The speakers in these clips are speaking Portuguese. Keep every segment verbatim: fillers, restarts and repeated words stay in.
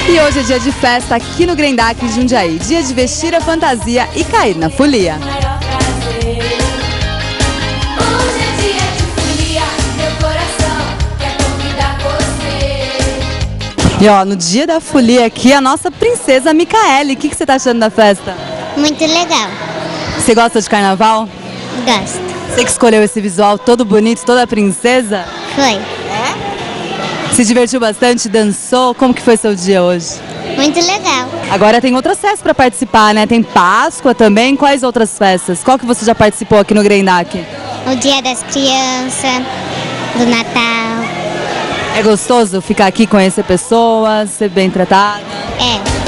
E hoje é dia de festa aqui no Grendac, em Jundiaí. Dia de vestir a fantasia e cair na folia. E ó, no dia da folia aqui, a nossa princesa Micaele. O que, que você tá achando da festa? Muito legal. Você gosta de carnaval? Gosto. Você que escolheu esse visual todo bonito, toda princesa? Foi. É? Se divertiu bastante, dançou? Como que foi seu dia hoje? Muito legal. Agora tem outras festas para participar, né? Tem Páscoa também. Quais outras festas? Qual que você já participou aqui no Grendac? O Dia das Crianças, do Natal. É gostoso ficar aqui, conhecer pessoas, ser bem tratada? É.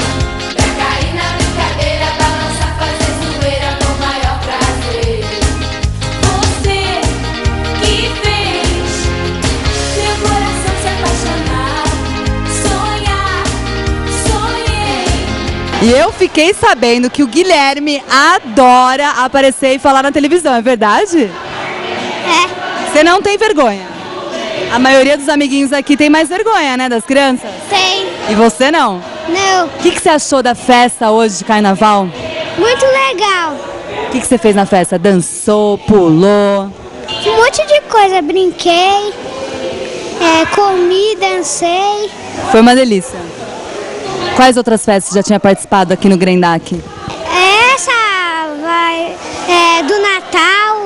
E eu fiquei sabendo que o Guilherme adora aparecer e falar na televisão, é verdade? É. Você não tem vergonha? A maioria dos amiguinhos aqui tem mais vergonha, né, das crianças? Tem. E você não? Não. O que, que você achou da festa hoje de carnaval? Muito legal. O que, que você fez na festa? Dançou, pulou? Um monte de coisa. Brinquei, é, comi, dancei. Foi uma delícia. Quais outras festas já tinha participado aqui no Grendac? Essa vai é, do Natal,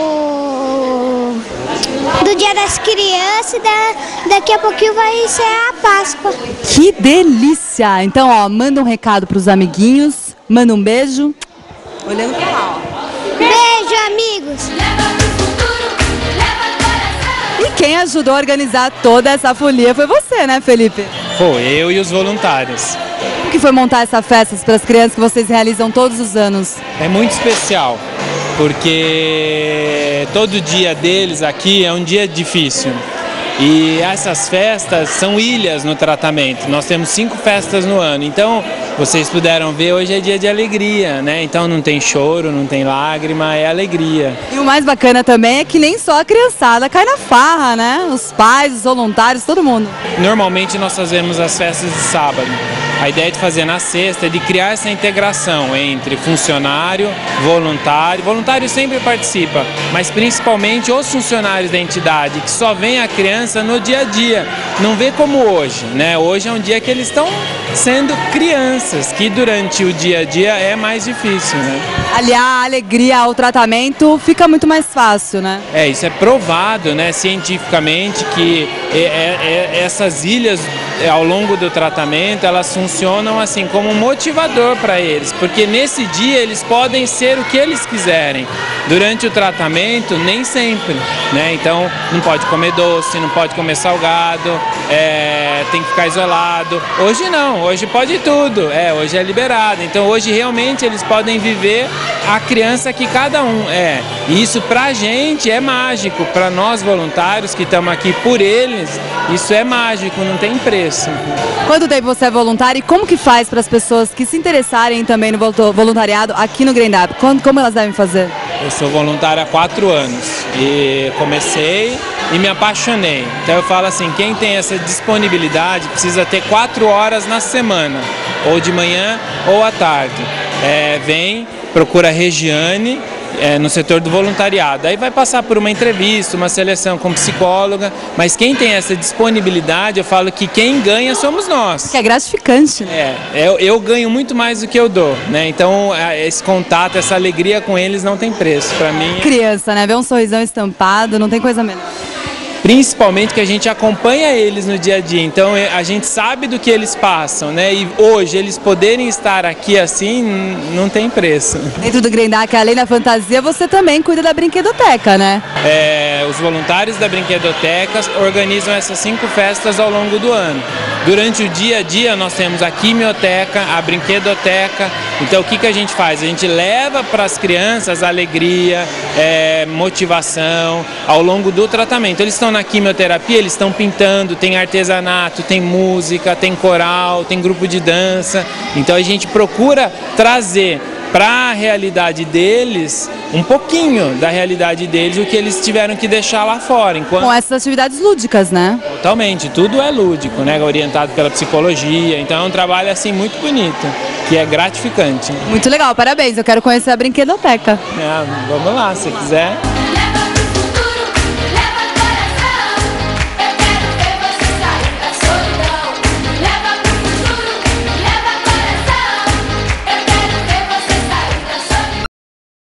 do Dia das Crianças e da, daqui a pouquinho vai ser a Páscoa. Que delícia! Então, ó, manda um recado pros amiguinhos, manda um beijo. Olhando pra lá, ó. Beijo, amigos! E quem ajudou a organizar toda essa folia foi você, né, Felipe? Foi, eu e os voluntários. Como que foi montar essa festa para as crianças que vocês realizam todos os anos? É muito especial, porque todo dia deles aqui é um dia difícil. E essas festas são ilhas no tratamento. Nós temos cinco festas no ano. Então, vocês puderam ver, hoje é dia de alegria, né? Então não tem choro, não tem lágrima, é alegria. E o mais bacana também é que nem só a criançada cai na farra, né? Os pais, os voluntários, todo mundo. Normalmente nós fazemos as festas de sábado. A ideia de fazer na sexta é de criar essa integração entre funcionário, voluntário. Voluntário sempre participa, mas principalmente os funcionários da entidade, que só vem a criança no dia a dia. Não vê como hoje, né? Hoje é um dia que eles estão sendo crianças, que durante o dia a dia é mais difícil, né? Aliar a alegria ao tratamento fica muito mais fácil, né? É, isso é provado, né, cientificamente, que é, é, é, essas ilhas ao longo do tratamento, elas funcionam assim como um motivador para eles, porque nesse dia eles podem ser o que eles quiserem. Durante o tratamento, nem sempre, né? Então não pode comer doce, não pode comer salgado, é, tem que ficar isolado. Hoje não, hoje pode tudo, é, hoje é liberado. Então hoje realmente eles podem viver a criança que cada um é. E isso pra gente é mágico, para nós voluntários que estamos aqui por eles, isso é mágico, não tem preço. Quanto tempo você é voluntário e como que faz para as pessoas que se interessarem também no voluntariado aqui no Grendac? Como elas devem fazer? Eu sou voluntário há quatro anos e comecei e me apaixonei. Então eu falo assim, quem tem essa disponibilidade precisa ter quatro horas na semana, ou de manhã ou à tarde. É, vem, procura a Regiane, É, no setor do voluntariado. Aí vai passar por uma entrevista, uma seleção com psicóloga, mas quem tem essa disponibilidade, eu falo que quem ganha somos nós. Que é gratificante. É, eu, eu ganho muito mais do que eu dou, né? Então esse contato, essa alegria com eles não tem preço para mim. Criança, né? Ver um sorrisão estampado, não tem coisa melhor. Principalmente que a gente acompanha eles no dia a dia, então a gente sabe do que eles passam, né? E hoje eles poderem estar aqui assim, não tem preço. Dentro do Grendac, além da fantasia, você também cuida da brinquedoteca, né? É, os voluntários da brinquedoteca organizam essas cinco festas ao longo do ano. Durante o dia a dia nós temos a quimioteca, a brinquedoteca. Então o que, que a gente faz? A gente leva para as crianças alegria, é, motivação ao longo do tratamento. Eles estão na quimioterapia, eles estão pintando, tem artesanato, tem música, tem coral, tem grupo de dança. Então a gente procura trazer para a realidade deles, um pouquinho da realidade deles, o que eles tiveram que deixar lá fora. Enquanto... Com essas atividades lúdicas, né? Totalmente, tudo é lúdico, né? Orientado pela psicologia, então é um trabalho assim muito bonito, que é gratificante. Muito legal, parabéns, eu quero conhecer a brinquedoteca. É, vamos lá, se quiser.